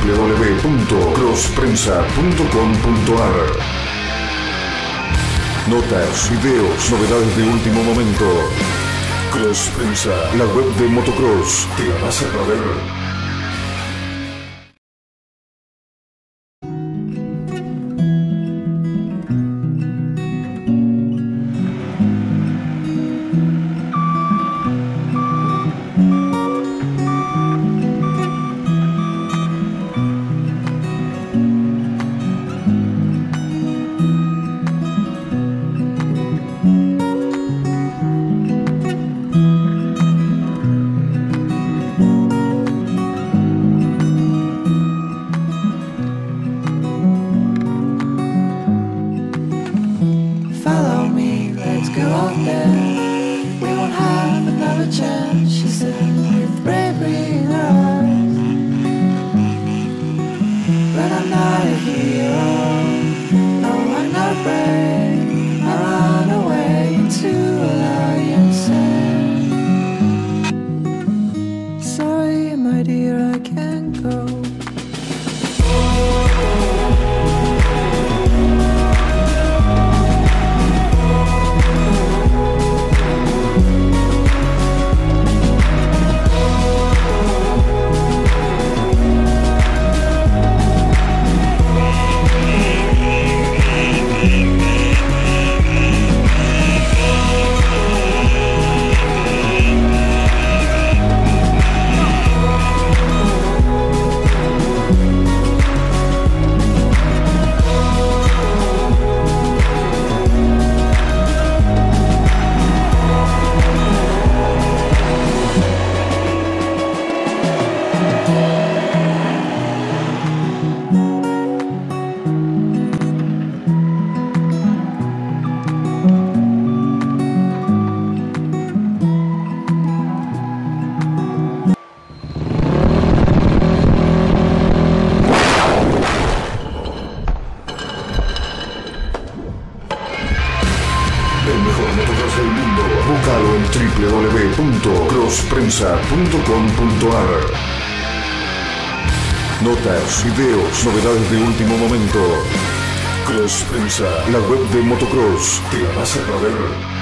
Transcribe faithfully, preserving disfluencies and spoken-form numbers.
w w w punto cross prensa punto com punto a r. Notas, videos, novedades de último momento. Cross Prensa, la web de motocross. ¿Te la vas a perder? Búscalo en w w w punto cross prensa punto com punto a r. Notas, videos, novedades de último momento. Cross Prensa, la web de motocross. ¿Te la vas a perder?